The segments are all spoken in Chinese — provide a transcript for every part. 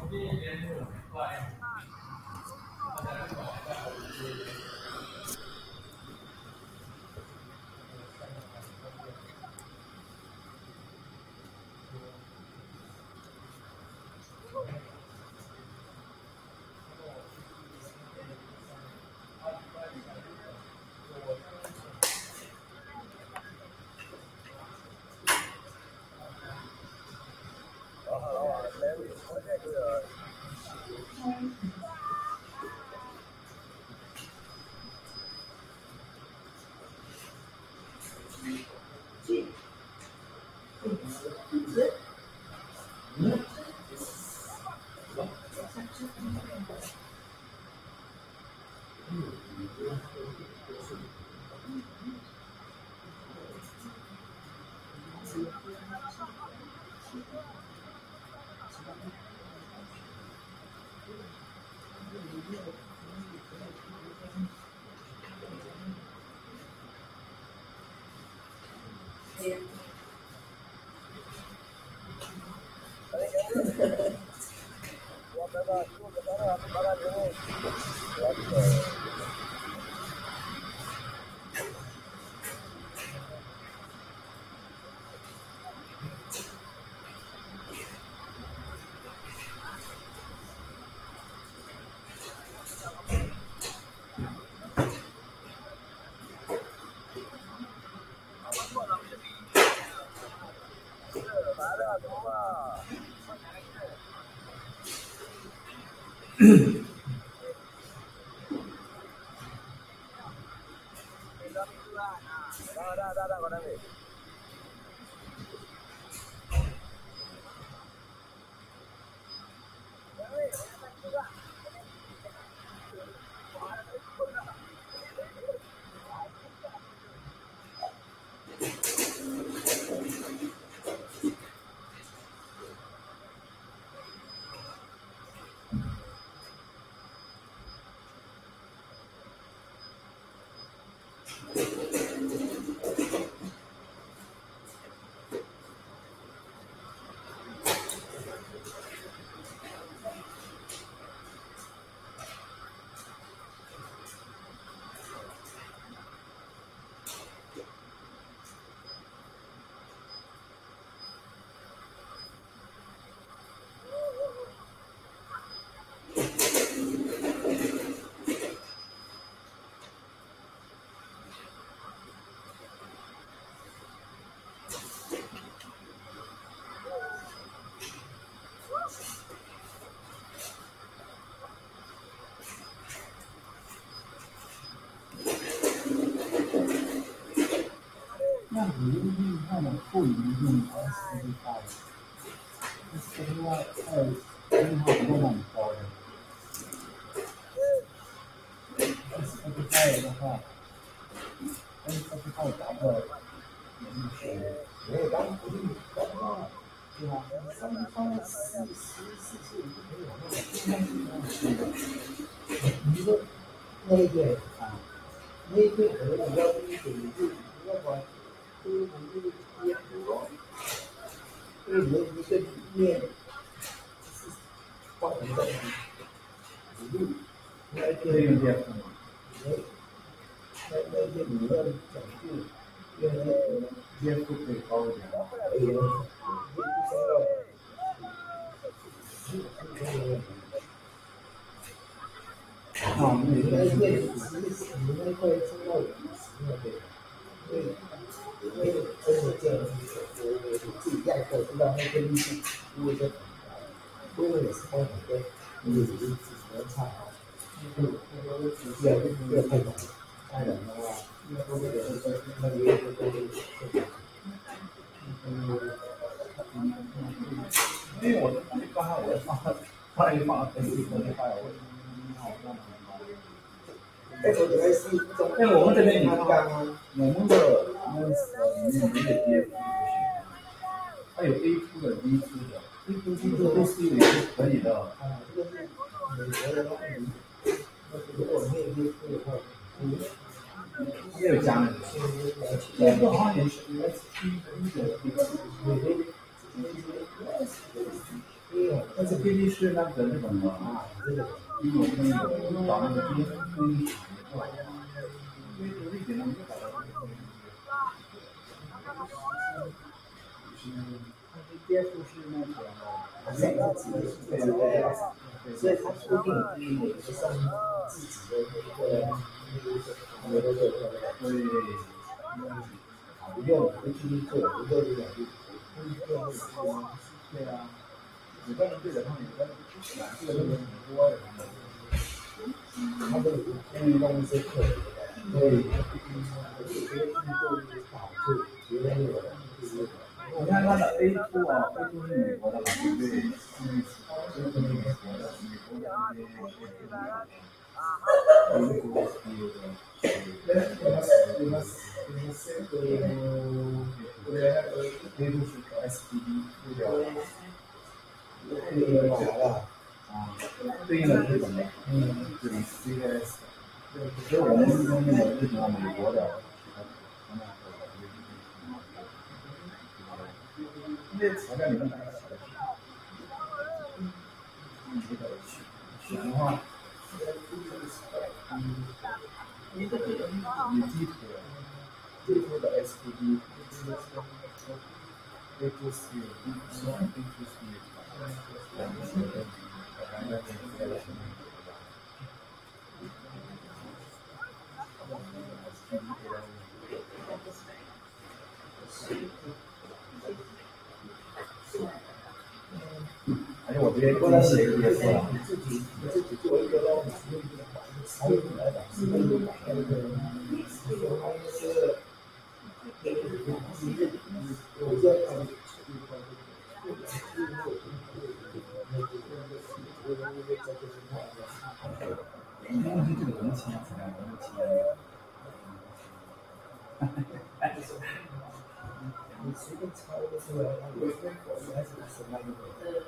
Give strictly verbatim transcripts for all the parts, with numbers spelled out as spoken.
那你用它的不一定要失败，另外二另外一个蛮高的，二十二块的话，二十二块打到零学，我当不定搞到，对吧？三三四十四十五就可以往那个中间去的，你说那一点啊，那一点可能比较低一点，你就要把。就是你就是也不多，就是你一个面是放一个五度，那一天有点什么？那那那一天你要讲究，因为接触可以高一点，哎呀，不知道，是是啊，你那一天你那块知道那个，对。因为真的这样子，我我我自己压课知道那个力度，因为这很高，因为也是帮很多有有自己的差好，就那个不要不要太难，太难的话，那个那个那个那个那个，嗯，因为我是刚刚我放放一放，等一等一放我，好那么。哎，我觉得是，哎，我们这边你看，我们的我们呃里面没有 D F 的，它有 A 出的 B 出的 ，A 出 B 出都是有也是可以的。啊，这个是美国的话，那如果没有 A 出的话，嗯，也有加的。那个好像也是 S P 的，美国美国没有 S P， S P D 是那个日本的啊，这个英文跟有找那个 D F 跟因为有一点呢，就找到这个 D F 是那个好像自己的对对对，所以它固定每个上自己的那个那个对对，不用 H D 做，不做这个就不用对啊。有的人对着他们，有的人不喜欢，这个就是很多人的。他这个运动是课，所以我觉得运动有好处，觉得那个就是你看他的 A two 啊 ，A two 是美国的嘛，对不对？嗯，是美国的，美国的那些美国的有的。有的有的是个，有的那个 A two 是个 S P D， 对吧？对应的哪个？啊，对应的日本的，嗯，对 C S， 所以我们是用那个日本、美国的，那些材料里面哪个写的？嗯，这个选的话，嗯，有地图，地图的 S P D。A two C， A two C， 而且我直接自己写一个也是了。你自己你自己做一个咯，才有来的，是那个买那个，是。我叫他们。因为这个人情啊，人情啊。你随便抄一个出来，它有些口音还是什么的。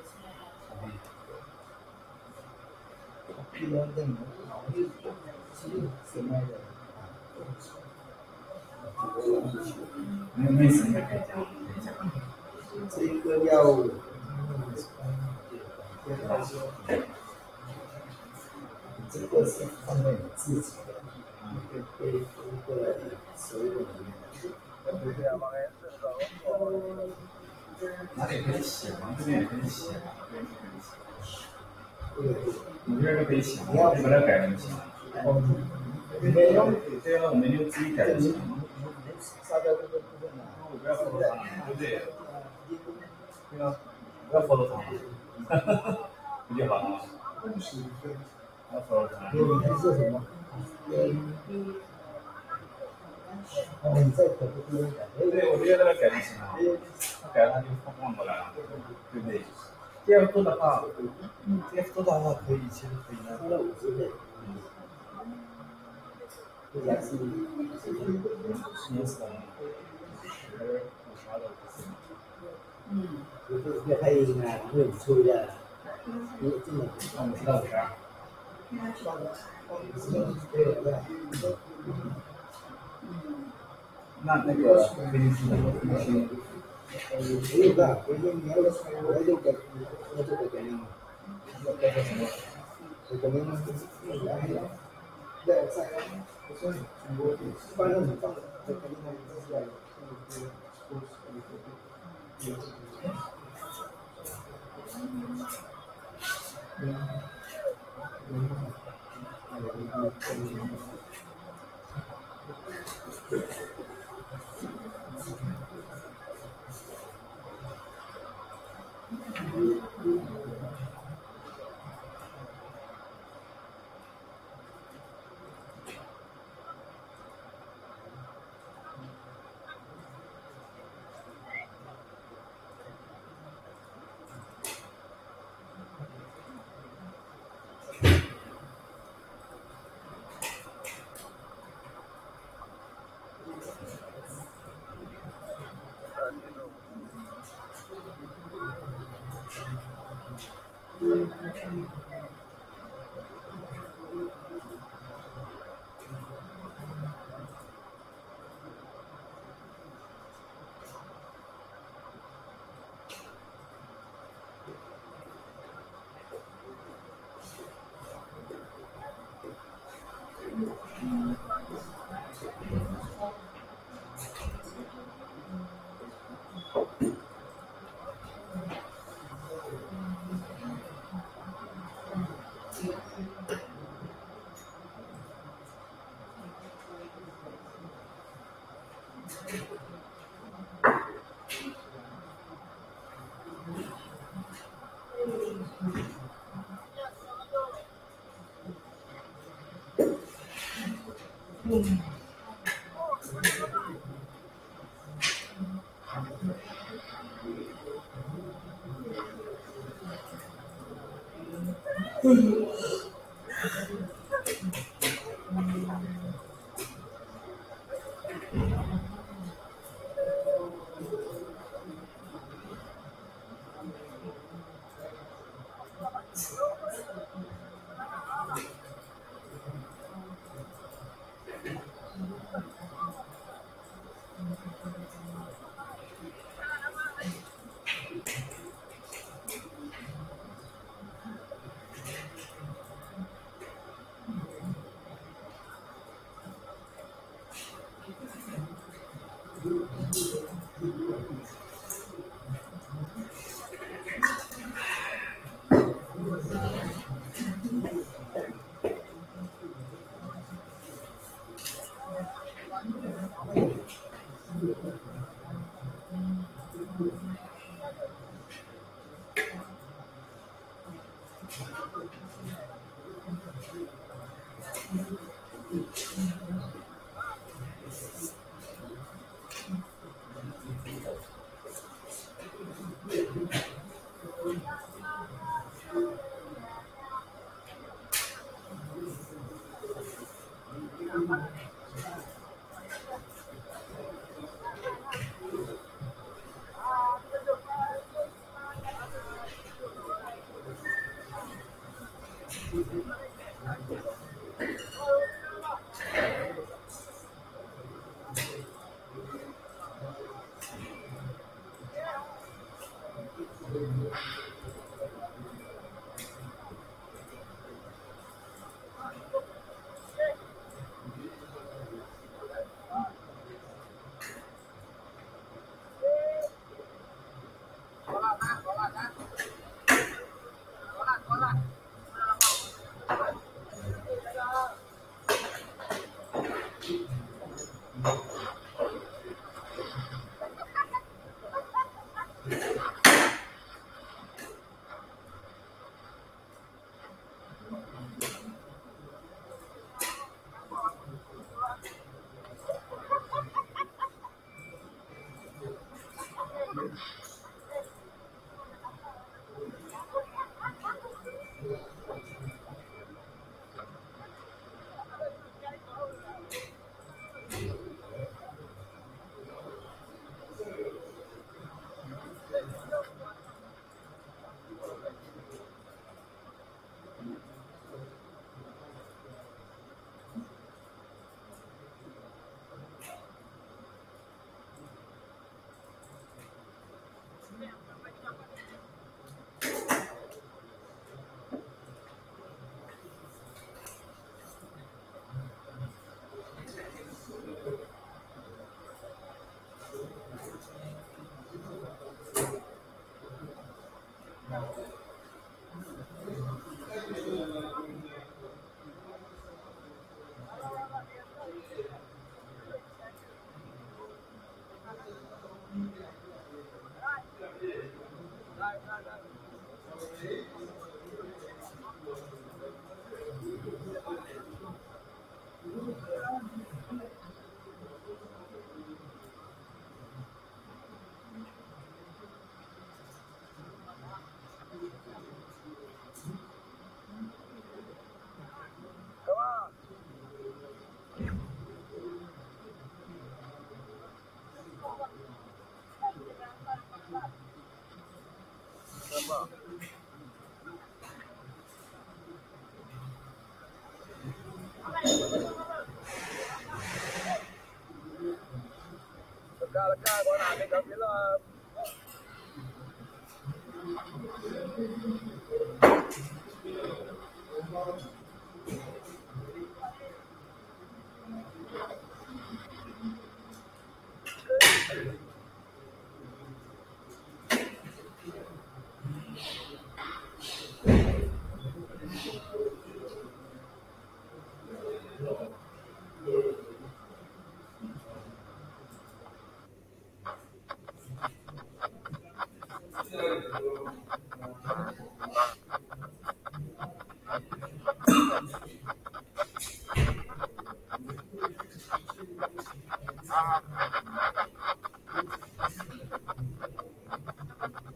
一般的脑子什么的。没有没什么可以讲，这个要，这个是放在你自己的，你可以背一个所有的。哪里可以写吗？这边也可以写吗？对，你这边可以写吗？你把它改成写。哦，没有，对啊，我们就自己改就行了。杀掉这个部分了，我不要佛罗塔，对不对？对啊，不要佛罗塔，不就好了吗？不要佛罗塔。你是什么？哦，你在可不可以改？对，我直接在那改就行了，改了它就放过来了，对不对？D F 多的话，嗯 ，D F 多的话可以，其实可以的。除了五十倍。这家是十年死了，十五十二的。嗯，这还有呢，没有抽的，你这么放五十到五十二。那那个飞机师的飞机师，没有的，飞机你要我就给我就给别人了，我给什么？我给别人对，在我说我反正你放，就肯定他们都是要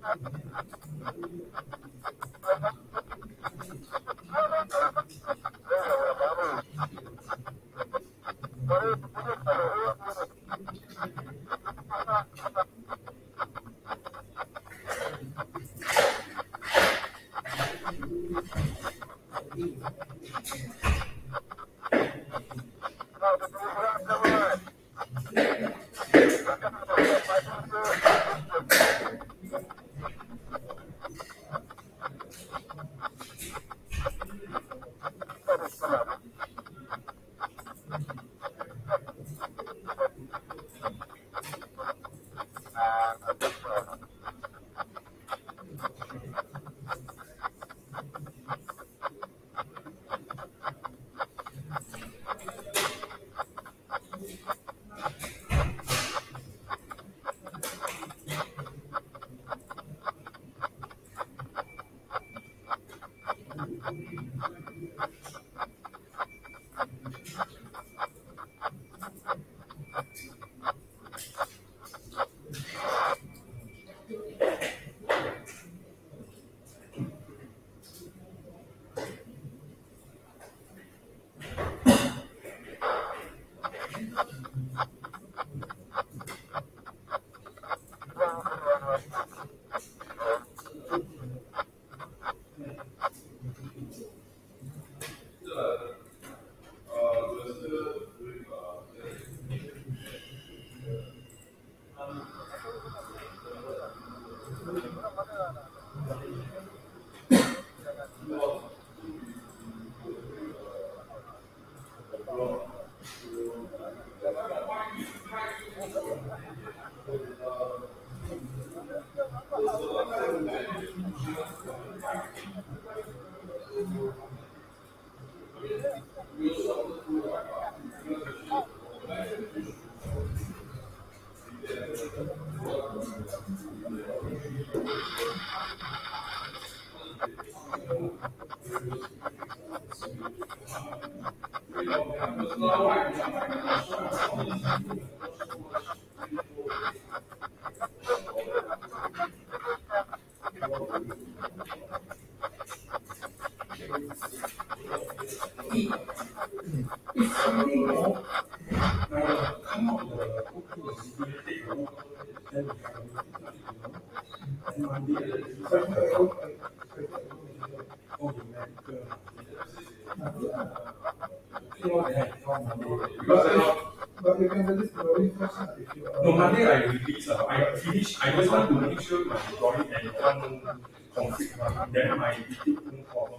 But you can release the very first one if you are. No, Monday I release. Uh, I finish. I just want to make sure my drawing and one conflict. Uh, then I detail no problem.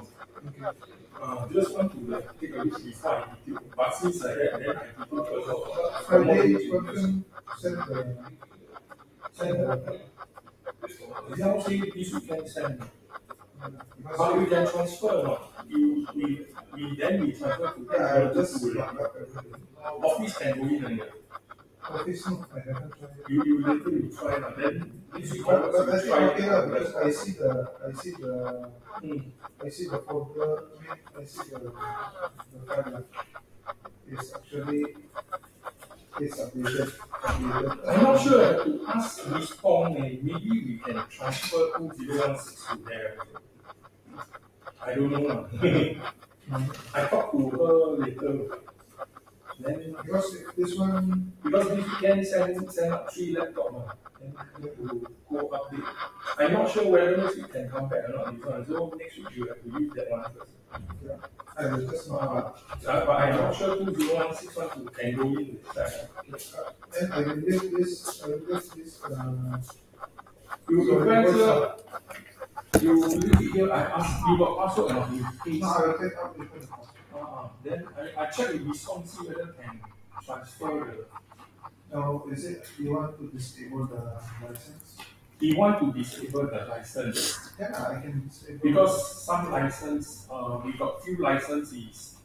Uh, just want to like, take a look before I detail. But since I had, then I detail first of Friday person send the send the. Now say this we can send. But we can transfer or not? You, we, we then we transfer to Yeah, just to office can go in and office no, I haven't tried. you you later you try now. Then this week But, but I think try okay lah, because I see the I see the Hmm. I see the folder. I see the the file. It's actually it's updated. updated. I'm not sure. I have to ask Miss Pong, and maybe we can transfer two zero one six to there. I don't know. lah. I talk to her later. Then Because if this one, because this weekend send send up three laptop, uh, then we have to go update. I'm not sure whether next week can come back or not. This one, so next week you have to use that one first. yeah, I will just not. Uh, uh, but I'm not sure two zero one six one to can go in with that. And I will leave this. I will leave this. Uh, You you cancel. You leave it here. I ask you got password or not? You please. no, I will take out this one. Uh, then I, I check with this one, see whether can transfer the. Now, is it you want to disable the license? He want to disable the license Yeah, I can disable. because some license, uh, we got few licenses